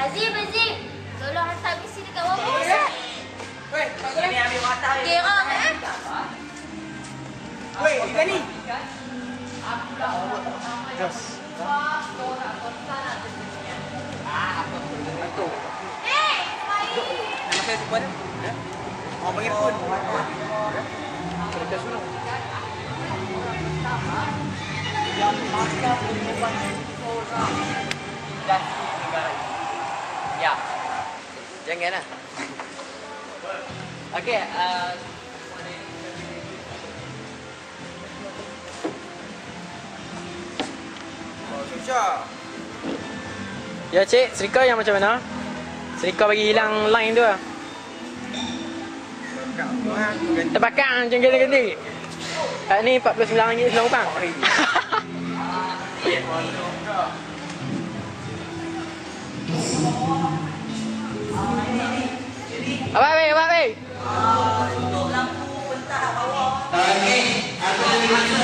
Azim. Tolong hantar misi dekat bawah Ustaz. Weh, ni ambil mata. Gerang Weh, ikan ni. Terus. Nama saya siapa dia? Orang panggil pun. Kerja sunung. Yang masa pengumuman dan negara. Ya. Janganlah. Okey, susah. Ya cik, serika yang macam mana? Serika bagi hilang line tu lah. Terbakar macam ganti-ganti. Ni RM49.90. Apa weh? Untuk lampu pentah bawah. Okey, aku